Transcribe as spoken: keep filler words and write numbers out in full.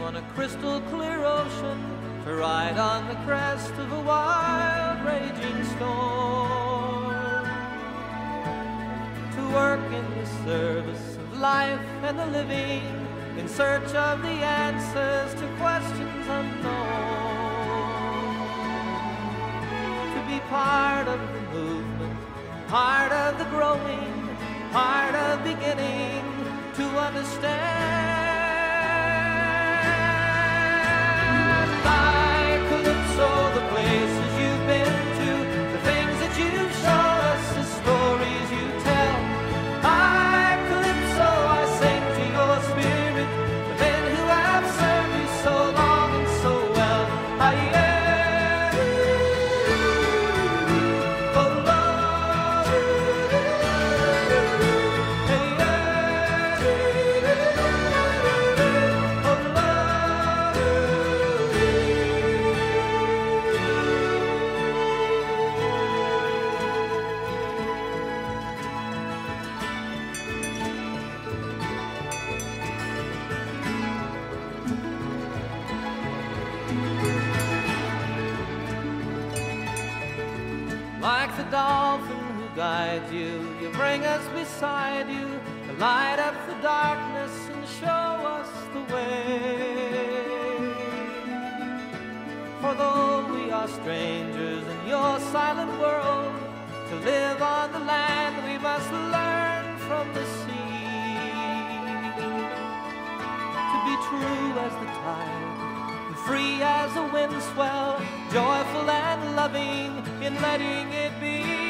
on a crystal clear ocean, to ride on the crest of a wild raging storm, to work in the service of life and the living, in search of the answers to questions unknown, to be part of the movement, part of the growing, part of beginning to understand. Like Calypso, the places you've been to, the things that you've shown us, the stories you tell. Like Calypso, I sing to your spirit, the men who have served you so long and so well. I like the dolphin who guides you, you bring us beside you, to light up the darkness and show us the way. For though we are strangers in your silent world, to live on the land we must learn from the sea, to be true as the tide, free as a wind swell, joyful and loving in letting it be.